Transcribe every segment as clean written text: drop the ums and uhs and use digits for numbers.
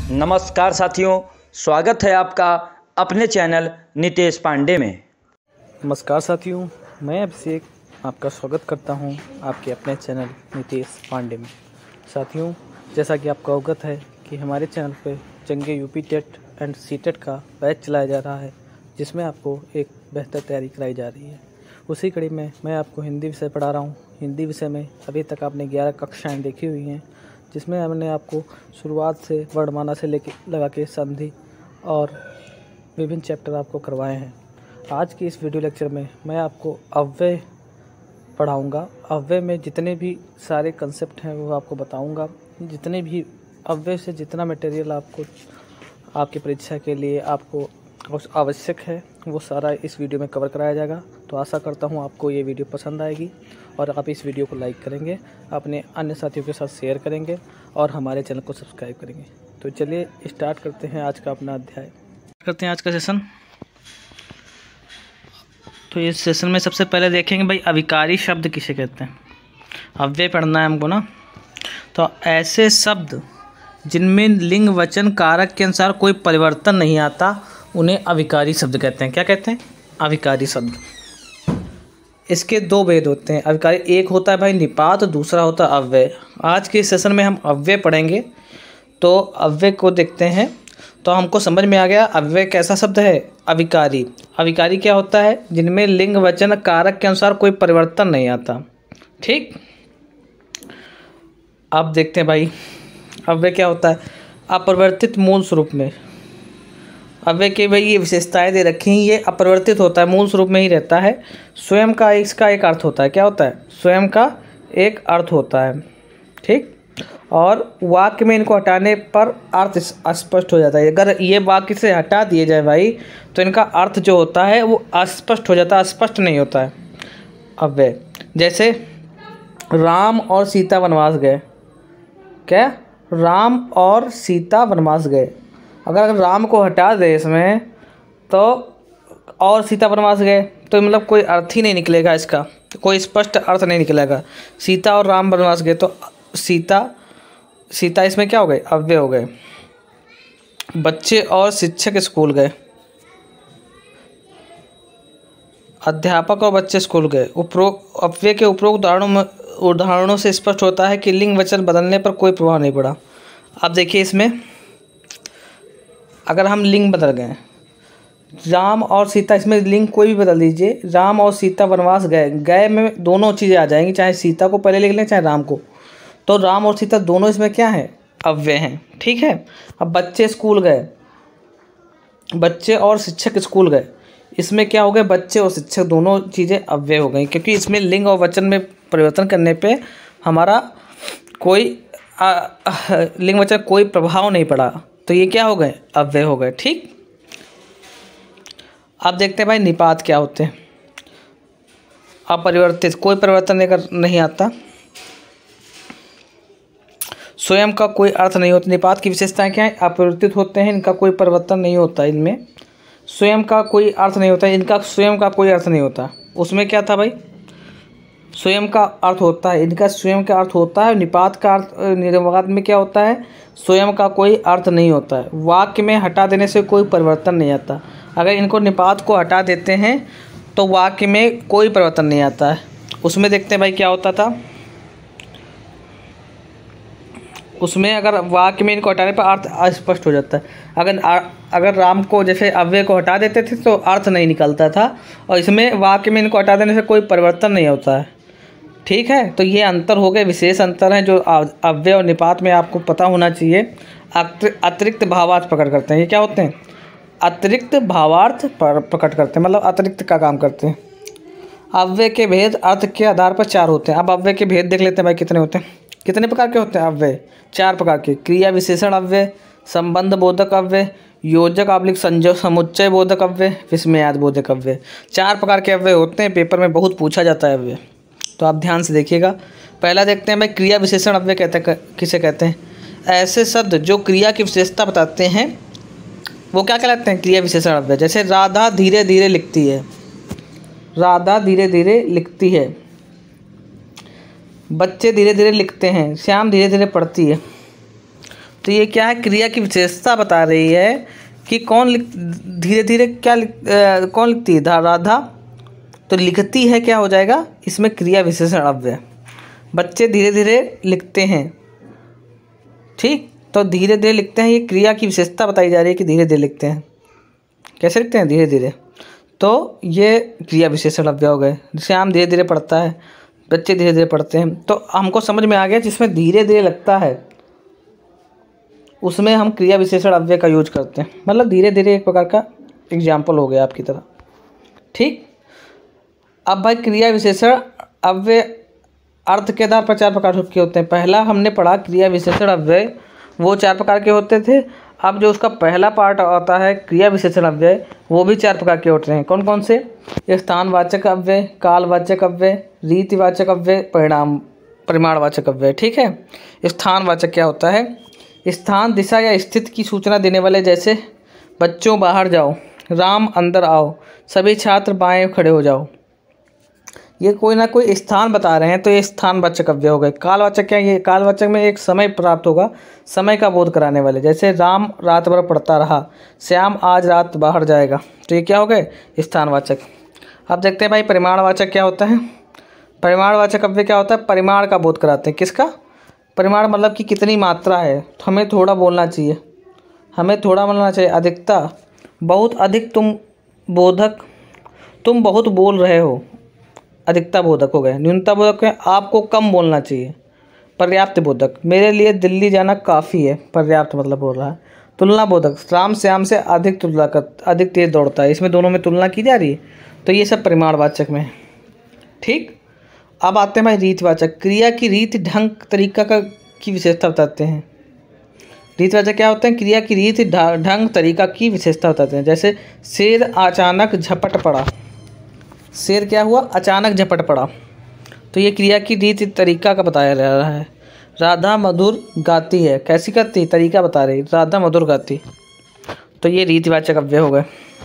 नमस्कार साथियों, स्वागत है आपका अपने चैनल नितेश पांडे में। नमस्कार साथियों, मैं अभिषेक आपका स्वागत करता हूं आपके अपने चैनल नितेश पांडे में। साथियों, जैसा कि आपको अवगत है कि हमारे चैनल पे जंगे यूपी टेट एंड सीटेट का बैच चलाया जा रहा है, जिसमें आपको एक बेहतर तैयारी कराई जा रही है। उसी कड़ी में मैं आपको हिंदी विषय पढ़ा रहा हूं। हिंदी विषय में अभी तक आपने 11 कक्षाएँ देखी हुई हैं, जिसमें हमने आपको शुरुआत से वर्णमाला से लगा के संधि और विभिन्न चैप्टर आपको करवाए हैं। आज की इस वीडियो लेक्चर में मैं आपको अव्यय पढ़ाऊंगा। अव्यय में जितने भी सारे कंसेप्ट हैं वो आपको बताऊंगा। जितने भी अव्यय से जितना मटेरियल आपको आपकी परीक्षा के लिए आपको आवश्यक है वो सारा इस वीडियो में कवर कराया जाएगा। तो आशा करता हूँ आपको ये वीडियो पसंद आएगी और आप इस वीडियो को लाइक करेंगे, अपने अन्य साथियों के साथ शेयर करेंगे और हमारे चैनल को सब्सक्राइब करेंगे। तो चलिए स्टार्ट करते हैं आज का अपना अध्याय। करते हैं आज का सेशन। तो इस सेशन में सबसे पहले देखेंगे भाई अविकारी शब्द किसे कहते हैं। अव्यय पढ़ना है हमको ना। तो ऐसे शब्द जिनमें लिंग वचन कारक के अनुसार कोई परिवर्तन नहीं आता उन्हें अविकारी शब्द कहते हैं। क्या कहते हैं? अविकारी शब्द। इसके दो भेद होते हैं अविकारी। एक होता है भाई निपात, दूसरा होता है अव्यय। आज के सेशन में हम अव्यय पढ़ेंगे। तो अव्यय को देखते हैं। तो हमको समझ में आ गया अव्यय कैसा शब्द है? अविकारी। अविकारी क्या होता है? जिनमें लिंग वचन कारक के अनुसार कोई परिवर्तन नहीं आता। ठीक, अब देखते हैं भाई अव्यय क्या होता है। अपरिवर्तित मूल स्वरूप में। अव्यय की भाई ये विशेषताएं दे रखी हैं। ये अपरिवर्तित होता है, मूल स्वरूप में ही रहता है। स्वयं का इसका एक अर्थ होता है। क्या होता है? स्वयं का एक अर्थ होता है। ठीक, और वाक्य में इनको हटाने पर अर्थ अस्पष्ट हो जाता है। अगर ये वाक्य से हटा दिए जाए भाई तो इनका अर्थ जो होता है वो अस्पष्ट हो जाता है, स्पष्ट नहीं होता है अव्यय। जैसे राम और सीता वनवास गए। क्या? राम और सीता वनवास गए। अगर राम को हटा दे इसमें तो और सीता वनवास गए तो मतलब कोई अर्थ ही नहीं निकलेगा, इसका कोई स्पष्ट अर्थ नहीं निकलेगा। सीता और राम वनवास गए तो सीता इसमें क्या हो गए? अव्यय हो गए। बच्चे और शिक्षक स्कूल गए। अध्यापक और बच्चे स्कूल गए। अव्यय के उपरोक्त उदाहरणों से स्पष्ट होता है कि लिंग वचन बदलने पर कोई प्रभाव नहीं पड़ा। अब देखिए इसमें अगर हम लिंग बदल गए, राम और सीता, इसमें लिंग कोई भी बदल दीजिए। राम और सीता वनवास गए। गए में दोनों चीज़ें आ जाएंगी, चाहे सीता को पहले लिख लें चाहे राम को। तो राम और सीता दोनों इसमें क्या हैं? अव्यय हैं। ठीक है। अब बच्चे स्कूल गए। बच्चे और शिक्षक स्कूल गए। इसमें क्या हो गए? बच्चे और शिक्षक दोनों चीज़ें अव्यय हो गई, क्योंकि इसमें लिंग और वचन में परिवर्तन करने पे हमारा कोई लिंग वचन कोई प्रभाव नहीं पड़ा। तो ये क्या हो गए? अव्यय हो गए। ठीक, अब देखते हैं भाई निपात क्या होते हैं। अपरिवर्तित, कोई परिवर्तन नहीं आता। स्वयं का कोई अर्थ नहीं होता। निपात की विशेषताएं क्या है? अपरिवर्तित होते हैं, इनका कोई परिवर्तन नहीं होता। इनमें स्वयं का कोई अर्थ नहीं होता। इनका स्वयं का कोई अर्थ नहीं होता। उसमें क्या था भाई? स्वयं का अर्थ होता है। इनका स्वयं का अर्थ होता है। निपात का अर्थ निर्वात में क्या होता है? स्वयं का कोई अर्थ नहीं होता है। वाक्य में हटा देने से कोई परिवर्तन नहीं आता। अगर इनको निपात को हटा देते हैं तो वाक्य में कोई परिवर्तन नहीं आता है। उसमें देखते हैं भाई क्या होता था। उसमें अगर वाक्य में इनको हटाने पर अर्थ अस्पष्ट हो जाता है। अगर राम को जैसे अव्यय को हटा देते थे तो अर्थ नहीं निकलता था, और इसमें वाक्य में इनको हटा देने से कोई परिवर्तन नहीं होता है। ठीक है, तो ये अंतर हो गए, विशेष अंतर हैं जो अव्यय और निपात में आपको पता होना चाहिए। अतिरिक्त भावार्थ प्रकट करते हैं। ये क्या होते हैं? अतिरिक्त भावार्थ प्रकट करते हैं, मतलब अतिरिक्त का काम करते हैं। अव्यय के भेद अर्थ के आधार पर 4 होते हैं। अब अव्यय के भेद देख लेते हैं भाई कितने होते हैं। कितने प्रकार के होते हैं अव्यय? 4 प्रकार के। क्रिया विशेषण अव्यय, संबंध बोधक अव्यय, योजक आब्लिक संयोग समुच्चय बोधक अव्यय, विस्मयाद बोधक अव्यय। 4 प्रकार के अव्यय होते हैं। पेपर में बहुत पूछा जाता है अव्यय, तो आप ध्यान से देखिएगा। पहला देखते हैं भाई क्रिया विशेषण अव्यय किसे कहते हैं? ऐसे शब्द जो क्रिया की विशेषता बताते हैं वो क्या कहलाते हैं? क्रिया विशेषण अव्यय। जैसे राधा धीरे धीरे लिखती है। राधा धीरे धीरे लिखती है। बच्चे धीरे धीरे लिखते हैं। श्याम धीरे धीरे पढ़ती है। तो ये क्या है, क्रिया की विशेषता बता रही है कि कौन धीरे धीरे कौन लिखती है, राधा। तो लिखती है क्या हो जाएगा, इसमें क्रिया विशेषण अव्यय। बच्चे धीरे धीरे लिखते हैं, ठीक। तो धीरे धीरे लिखते हैं, ये क्रिया की विशेषता बताई जा रही है कि धीरे धीरे लिखते हैं। कैसे लिखते हैं, धीरे धीरे। तो ये क्रिया विशेषण अव्यय हो गए। श्याम धीरे धीरे पढ़ता है, बच्चे धीरे धीरे पढ़ते हैं। तो हमको समझ में आ गया जिसमें धीरे धीरे लगता है उसमें हम क्रिया विशेषण अव्यय का यूज करते हैं। मतलब धीरे धीरे एक प्रकार का एग्जाम्पल हो गया आपकी तरह, ठीक। अब भाई क्रिया विशेषण अव्यय अर्थ के आधार पर 4 प्रकार के होते हैं। पहला हमने पढ़ा क्रिया विशेषण अव्यय, वो 4 प्रकार के होते थे। अब जो उसका पहला पार्ट आता है क्रिया विशेषण अव्यय, वो भी 4 प्रकार के होते हैं। कौन कौन से, स्थानवाचक अव्यय, कालवाचक अव्यय, रीतिवाचक अव्यय, परिमाणवाचक अव्यय, ठीक है। स्थानवाचक क्या होता है, स्थान, दिशा या स्थिति की सूचना देने वाले, जैसे बच्चों बाहर जाओ, राम अंदर आओ, सभी छात्र बाएं खड़े हो जाओ। ये कोई ना कोई स्थान बता रहे हैं, तो ये स्थानवाचक अव्यय हो गए। कालवाचक क्या है, ये कालवाचक में एक समय प्राप्त होगा, समय का बोध कराने वाले, जैसे राम रात भर पढ़ता रहा, श्याम आज रात बाहर जाएगा। तो ये क्या हो गए, स्थानवाचक। अब देखते हैं भाई परिमाणवाचक क्या होता है। परिमाणवाचक अव्यय क्या होता है, परिमाण का बोध कराते हैं। किसका, परिमाण मतलब कि कितनी मात्रा है। तो हमें थोड़ा बोलना चाहिए, हमें थोड़ा बोलना चाहिए। अधिकता, बहुत अधिक, तुम बहुत बोल रहे हो, अधिकता बोधक हो गया। न्यूनता बोधक है, आपको कम बोलना चाहिए। पर्याप्त बोधक, मेरे लिए दिल्ली जाना काफ़ी है, पर्याप्त मतलब बोल रहा है। तुलना बोधक, राम श्याम से अधिक अधिक तेज दौड़ता है, इसमें दोनों में तुलना की जा रही है। तो ये सब परिमाणवाचक में है, ठीक। अब आते हैं भाई रीतिवाचक, क्रिया की रीति, ढंग, तरीका की विशेषता बताते हैं। रीतिवाचक क्या होते हैं, क्रिया की रीति, ढंग, तरीका की विशेषता बताते हैं। जैसे शेर अचानक झपट पड़ा, शेर क्या हुआ, अचानक झपट पड़ा। तो ये क्रिया की रीति, तरीका का बताया जा रहा है। राधा मधुर गाती है, कैसी गाती, तरीका बता रही, राधा मधुर गाती। तो ये रीतिवाचक अव्यय हो गए।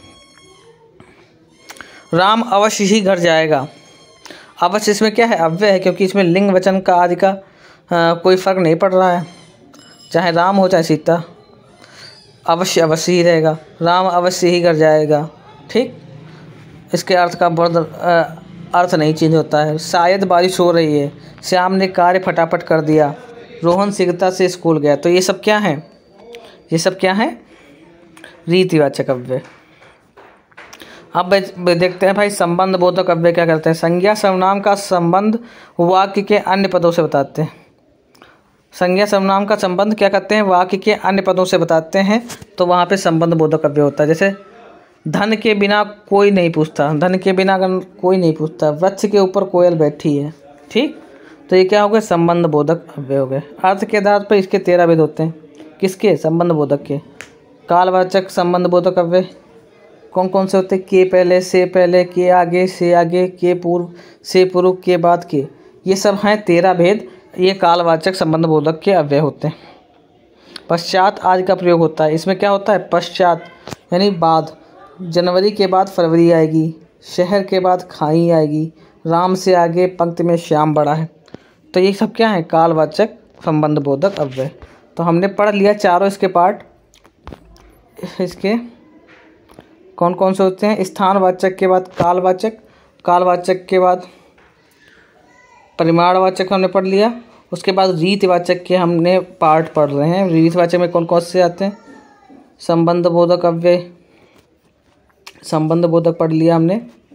राम अवश्य ही घर जाएगा, अवश्य इसमें क्या है, अव्यय है, क्योंकि इसमें लिंग वचन का आदि का कोई फर्क नहीं पड़ रहा है। चाहे राम हो चाहे सीता, अवश्य अवश्य ही रहेगा। राम अवश्य ही घर जाएगा, ठीक। इसके अर्थ का अर्थ नहीं चेंज होता है। शायद बारिश हो रही है, श्याम ने कार्य फटाफट कर दिया, रोहन शीघ्रता से स्कूल गया। तो ये सब क्या है, ये सब क्या है, रीतिवाचक अव्यय। अब देखते हैं भाई संबंध बोधक अव्यय क्या करते हैं। संज्ञा सर्वनाम का संबंध वाक्य के अन्य पदों से बताते हैं। संज्ञा सर्वनाम का संबंध क्या करते हैं, वाक्य के अन्य पदों से बताते हैं। तो वहाँ पे संबंध बोधक अव्यय होता है। जैसे धन के बिना कोई नहीं पूछता, धन के बिना कोई नहीं पूछता, वृक्ष के ऊपर कोयल बैठी है, ठीक। तो ये क्या हो गए, संबंध बोधक अव्यय हो गए। अर्थ के आधार पर इसके 13 भेद होते हैं। किसके, संबंध बोधक के। कालवाचक संबंध बोधक अव्यय कौन कौन से होते हैं, के पहले, से पहले, के आगे, से आगे, के पूर्व, से पूर्व, के बाद के। ये सब हैं 13 भेद, ये कालवाचक संबंध बोधक के अव्यय होते हैं। पश्चात आदि का प्रयोग होता है। इसमें क्या होता है, पश्चात यानी बाद। जनवरी के बाद फरवरी आएगी, शहर के बाद खाई आएगी, राम से आगे पंक्ति में श्याम बड़ा है। तो ये सब क्या है, कालवाचक संबंध बोधक अव्यय। तो हमने पढ़ लिया चारों इसके पार्ट। इसके कौन कौन से होते हैं, स्थानवाचक के बाद कालवाचक, कालवाचक के बाद परिमाणवाचक हमने पढ़ लिया। उसके बाद रीतिवाचक के हमने पार्ट पढ़ रहे हैं। रीतिवाचक में कौन कौन से आते हैं, संबंध बोधक अव्यय, संबंध बोधक पढ़ लिया हमने।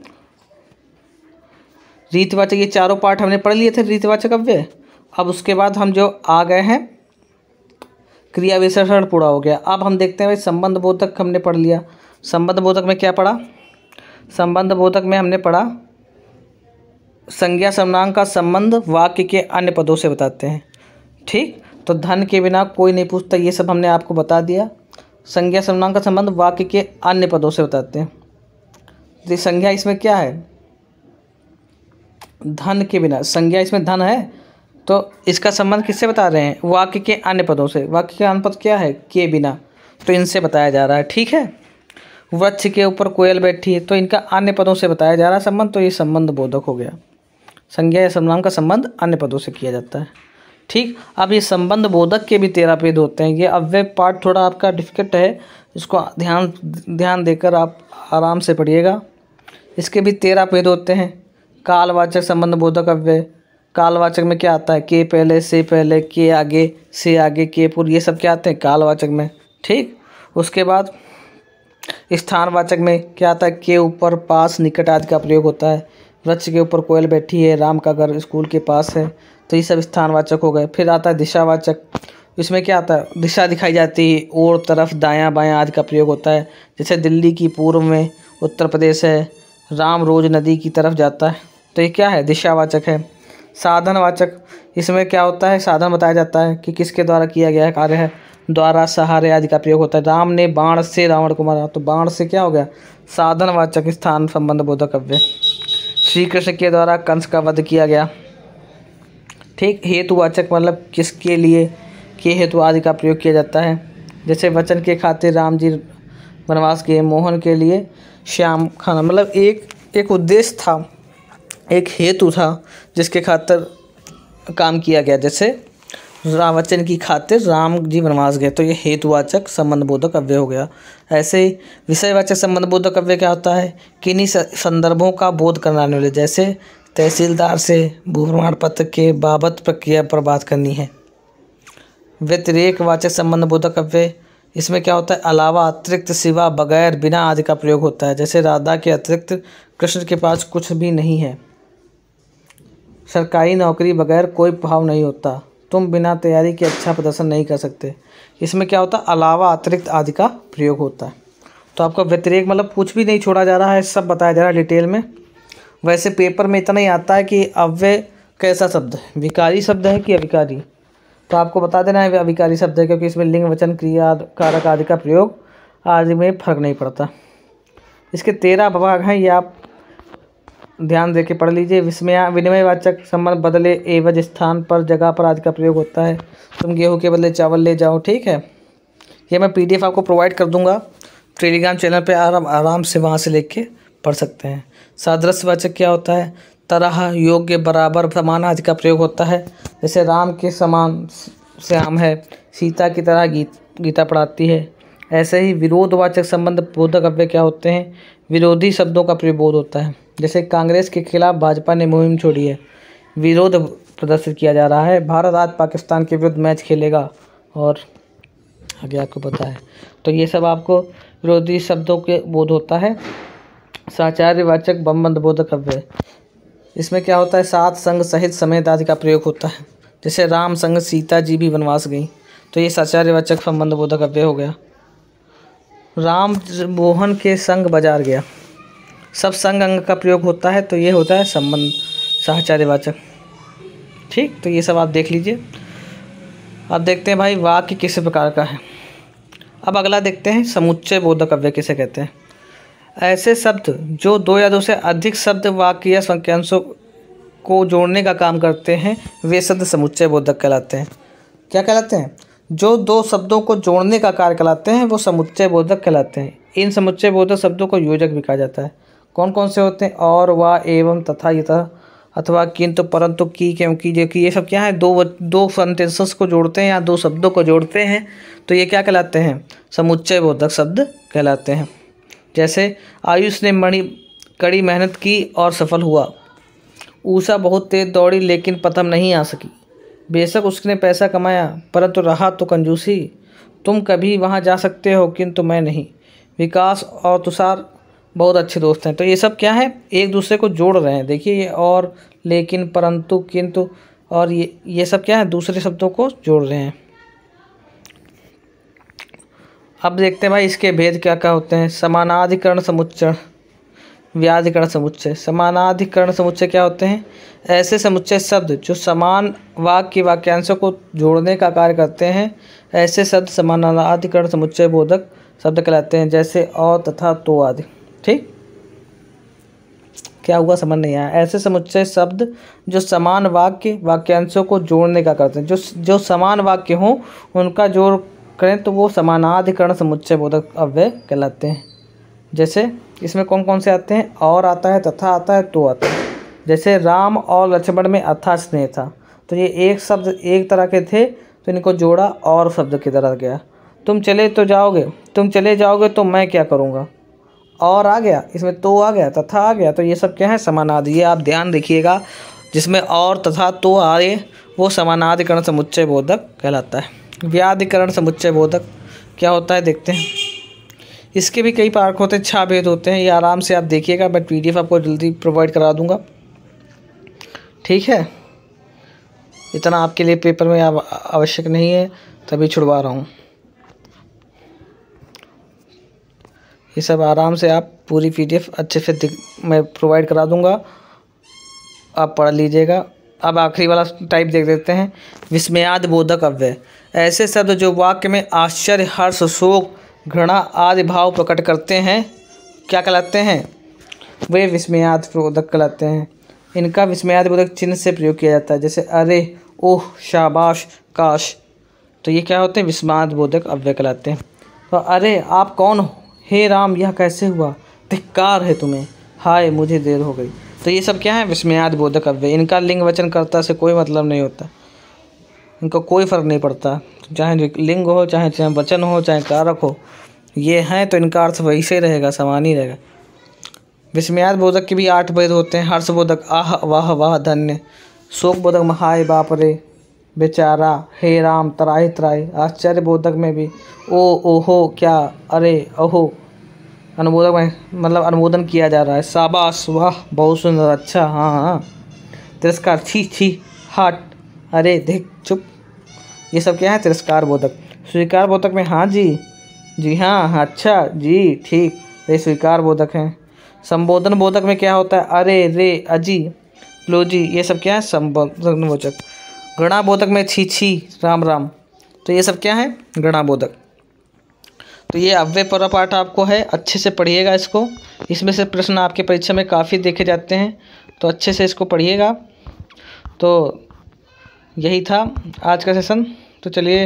रीतिवाचक ये चारों पार्ट हमने पढ़ लिए थे रीतिवाचक अव्यय। अब उसके बाद हम जो आ गए हैं क्रिया विशेषण पूरा हो गया। अब हम देखते हैं भाई संबंध बोधक हमने पढ़ लिया। संबंध बोधक में क्या पढ़ा, संबंध बोधक में हमने पढ़ा संज्ञा सर्वनाम का संबंध वाक्य के अन्य पदों से बताते हैं, ठीक। तो धन के बिना कोई नहीं पूछता, ये सब हमने आपको बता दिया। संज्ञा सर्वनाम का संबंध वाक्य के अन्य पदों से बताते हैं। तो संज्ञा इसमें क्या है, धन के बिना, संज्ञा इसमें धन है, तो इसका संबंध किससे बता रहे हैं, वाक्य के अन्य पदों से। वाक्य के अन्य पद क्या है, के बिना, तो इनसे बताया जा रहा है, ठीक है। वृक्ष के ऊपर कोयल बैठी है, तो इनका अन्य पदों से बताया जा रहा है संबंध। तो ये संबंध बोधक हो गया। संज्ञा या सर्वनाम का संबंध अन्य पदों से किया जाता है, ठीक, अब ये संबंध बोधक के भी 13 भेद होते हैं। ये अव्यय पार्ट थोड़ा आपका डिफिकल्ट है, इसको ध्यान देकर आप आराम से पढ़िएगा। इसके भी 13 भेद होते हैं। कालवाचक संबंध बोधक अव्यय, कालवाचक में क्या आता है? के पहले, से पहले, के आगे, से आगे, के पूर्व, ये सब क्या आते हैं कालवाचक में। ठीक, उसके बाद स्थानवाचक में क्या आता है? के ऊपर, पास, निकट आदि का प्रयोग होता है। वृक्ष के ऊपर कोयल बैठी है, राम का घर स्कूल के पास है, तो ये सब स्थानवाचक हो गए। फिर आता है दिशावाचक, इसमें क्या आता है? दिशा दिखाई जाती है, और तरफ, दायां बायां आदि का प्रयोग होता है। जैसे दिल्ली की पूर्व में उत्तर प्रदेश है, राम रोज नदी की तरफ जाता है, तो ये क्या है? दिशावाचक है। साधनवाचक, इसमें क्या होता है? साधन बताया जाता है कि किसके द्वारा किया गया कार्य है, द्वारा, सहारे आदि का प्रयोग होता है। राम ने बाण से रावण को मारा, तो बाण से क्या हो गया? साधनवाचक स्थान संबंध बोधक अव्यय। श्री कृष्ण के द्वारा कंस का वध किया गया। ठीक, हेतुवाचक मतलब किसके लिए, के हेतु आदि का प्रयोग किया जाता है। जैसे वचन के खातिर राम जी वनवास गए, मोहन के लिए श्याम खाना, मतलब एक उद्देश्य था, एक हेतु था जिसके खातिर काम किया गया। जैसे वचन की खातिर राम जी वनवास गए, तो ये हेतुवाचक संबंध बोधक अव्यय हो गया। ऐसे ही विषयवाचक संबंध बोधक अव्यय क्या होता है? किन्हीं संदर्भों का बोध कराने वाले, जैसे तहसीलदार से भू प्रमाण पत्र के बाबत प्रक्रिया पर बात करनी है। व्यतिरेकवाचक संबंध बोधक अव्यय, इसमें क्या होता है? अलावा, अतिरिक्त, सिवा, बगैर, बिना आदि का प्रयोग होता है। जैसे राधा के अतिरिक्त कृष्ण के पास कुछ भी नहीं है। सरकारी नौकरी बगैर कोई भाव नहीं होता। तुम बिना तैयारी के अच्छा प्रदर्शन नहीं कर सकते। इसमें क्या होता है? अलावा, अतिरिक्त आदि का प्रयोग होता है। तो आपका व्यतिरेक मतलब कुछ भी नहीं छोड़ा जा रहा है, सब बताया जा रहा है डिटेल में। वैसे पेपर में इतना ही आता है कि अव्यय कैसा शब्द है, विकारी शब्द है कि अविकारी, तो आपको बता देना है अविकारी शब्द है, क्योंकि इसमें लिंग, वचन, क्रिया, कारक आदि का प्रयोग आदि में फर्क नहीं पड़ता। इसके 13 भाग हैं, ये आप ध्यान दे के पढ़ लीजिए। विनिमयवाचक संबंध बदले, एवज, स्थान पर, जगह पर आदि का प्रयोग होता है। तुम गेहूँ के बदले चावल ले जाओ। ठीक है, ये मैं PDF आपको प्रोवाइड कर दूंगा टेलीग्राम चैनल पे, आराम से वहाँ से लेके पढ़ सकते हैं। सादृश्यवाचक क्या होता है? तरह, योग्य, बराबर, समान आदि का प्रयोग होता है। जैसे राम के समान श्याम है, सीता की तरह गीता पढ़ाती है। ऐसे ही विरोधवाचक संबंध बोधक अव्यय क्या होते हैं? विरोधी शब्दों का प्रयोग होता है। जैसे कांग्रेस के खिलाफ भाजपा ने मुहिम छोड़ी है, विरोध प्रदर्शित किया जा रहा है। भारत आज पाकिस्तान के विरुद्ध मैच खेलेगा, और आगे आपको पता है। तो ये सब आपको विरोधी शब्दों के बोध होता है। साचार्यवाचक संबंध बोधक अव्यय, इसमें क्या होता है? साथ, संग, सहित, समेत आदि का प्रयोग होता है। जैसे राम संग सीता जी भी वनवास गई, तो ये साचार्यवाचक संबंध बोधक अव्यय हो गया। राम मोहन के संग बाजार गया, सब संग अंग का प्रयोग होता है, तो ये होता है संबंध साहचर्यवाचक। ठीक, तो ये सब आप देख लीजिए। अब देखते हैं भाई वाक्य किस प्रकार का है। अब अगला देखते हैं समुच्चय बोधक अव्यय किसे कहते हैं। ऐसे शब्द जो 2 या 2 से अधिक शब्द, वाक्य या वाक्यांशों को जोड़ने का काम करते हैं, वे शब्द समुच्चय बोधक कहलाते हैं। क्या कहलाते हैं? जो 2 शब्दों को जोड़ने का कार्य कहलाते हैं, वो समुच्चय बोधक कहलाते हैं। इन समुच्चय बोधक शब्दों को योजक भी कहा जाता है। कौन कौन से होते हैं? और, व, एवं, तथा, यथा, अथवा, किंतु, परंतु, की, क्योंकि, जो कि, ये सब क्या है? दो सेंटेंसेस को जोड़ते हैं या 2 शब्दों को जोड़ते हैं, तो ये क्या कहलाते हैं? समुच्चय बोधक शब्द कहलाते हैं। जैसे आयुष ने कड़ी मेहनत की और सफल हुआ। उषा बहुत तेज दौड़ी लेकिन प्रथम नहीं आ सकी। बेशक उसने पैसा कमाया परंतु रहा तो कंजूसी। तुम कभी वहाँ जा सकते हो किंतु मैं नहीं। विकास और तुषार बहुत अच्छे दोस्त हैं। तो ये सब क्या है? एक दूसरे को जोड़ रहे हैं। देखिए ये और, लेकिन, परंतु, किंतु और ये सब क्या है? दूसरे शब्दों को जोड़ रहे हैं। अब देखते हैं भाई इसके भेद क्या क्या होते हैं। समानाधिकरण समुच्चय, व्याधिकरण समुच्चय। समानाधिकरण समुच्चय क्या होते हैं? ऐसे समुच्चय शब्द जो समान वाक्य वाक्यांशों को जोड़ने का कार्य करते हैं, ऐसे शब्द समानाधिकरण समुच्चय बोधक शब्द कहलाते हैं। जैसे और, तथा, तो आदि। ठीक, क्या हुआ समझ नहीं आया? ऐसे समुच्चय शब्द जो समान वाक्य वाक्यांशों को जोड़ने का करते हैं, जो समान वाक्य हों उनका जोड़ करें तो वो समानाधिकरण समुच्चय बोधक अव्यय कहलाते हैं। जैसे इसमें कौन कौन से आते हैं? और आता है, तथा आता है, तो आता है। जैसे राम और लक्ष्मण में अथाह स्नेह था, तो ये एक शब्द एक तरह के थे तो इनको जोड़ा और शब्द की तरह गया। तुम चले जाओगे तो मैं क्या करूँगा, और आ गया, इसमें तो आ गया, तथा आ गया, तो ये सब क्या है, समानादि। ये आप ध्यान रखिएगा, जिसमें और तथा तो आए वो समानाधिकरण समुच्चय बोधक कहलाता है। व्याधिकरण समुच्चय बोधक क्या होता है देखते हैं। इसके भी कई पार्क होते हैं, 6 भेद होते हैं। ये आराम से आप देखिएगा, मैं PDF आपको जल्दी प्रोवाइड करा दूंगा, ठीक है। इतना आपके लिए पेपर में आवश्यक नहीं है, तभी छुड़वा रहा हूँ। ये सब आराम से आप पूरी PDF अच्छे से मैं प्रोवाइड करा दूंगा, आप पढ़ लीजिएगा। अब आखिरी वाला टाइप देख देते हैं, विस्मयादि बोधक अव्यय। ऐसे शब्द जो वाक्य में आश्चर्य, हर्ष, शोक, घृणा आदि भाव प्रकट करते हैं क्या कहलाते हैं, वे विस्मयादि बोधक कहलाते हैं। इनका विस्मयादि बोधक चिन्ह से प्रयोग किया जाता है, जैसे अरे, ओह, शाबाश, काश। तो ये क्या होते हैं, विस्मयादि बोधक अव्यय कहलाते हैं। तो अरे आप कौन हो, हे राम यह कैसे हुआ, धिक्कार है तुम्हें, हाय मुझे देर हो गई। तो ये सब क्या है, विस्मयादि बोधक अव्यय। इनका लिंग वचन कर्ता से कोई मतलब नहीं होता, इनका कोई फ़र्क नहीं पड़ता, चाहे लिंग हो, चाहे वचन हो, चाहे कारक हो, ये हैं तो इनका अर्थ वैसे ही रहेगा, समान ही रहेगा। विस्मयादि बोधक के भी 8 भेद होते हैं। हर्ष बोधक आह, वाह वाह, धन्य। शोक बोधक हाय बाप रे, बेचारा, हे राम, त्राहि त्राहि। आश्चर्य बोधक में भी ओ, ओहो, क्या, अरे, ओहो। अनुमोदक में मतलब अनुमोदन किया जा रहा है, शाबाश, वाह, बहुत सुंदर, अच्छा, हाँ हाँ। तिरस्कार, छी छी, हट, अरे देख, चुप। ये सब क्या है, तिरस्कार बोधक। स्वीकार बोधक में हाँ जी, जी हाँ, अच्छा जी, ठीक, ये स्वीकार बोधक हैं। संबोधन बोधक में क्या होता है, अरे, रे, अजी, लो जी, ये सब क्या है, संबोधन बोधक। घृणा बोधक में छी छी, राम राम। तो ये सब क्या है, घृणा बोधक। तो ये अव्यय पर पाठ आपको है, अच्छे से पढ़िएगा इसको। इसमें से प्रश्न आपके परीक्षा में काफ़ी देखे जाते हैं, तो अच्छे से इसको पढ़िएगा। तो यही था आज का सेशन। तो चलिए,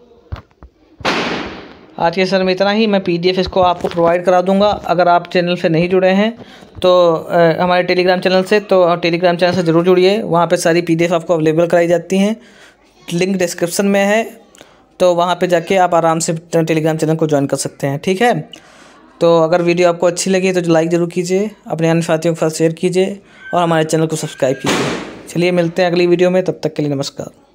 आज के सेशन में इतना ही। मैं PDF इसको आपको प्रोवाइड करा दूंगा। अगर आप चैनल से नहीं जुड़े हैं तो हमारे टेलीग्राम चैनल से, तो टेलीग्राम चैनल से ज़रूर जुड़िए, वहाँ पे सारी PDF आपको अवेलेबल कराई जाती हैं। लिंक डिस्क्रिप्शन में है, तो वहाँ पे जाके आप आराम से टेलीग्राम चैनल को ज्वाइन कर सकते हैं, ठीक है। तो अगर वीडियो आपको अच्छी लगी तो लाइक ज़रूर कीजिए, अपने अन्य साथियों के साथ शेयर कीजिए और हमारे चैनल को सब्सक्राइब कीजिए। चलिए मिलते हैं अगली वीडियो में, तब तक के लिए नमस्कार।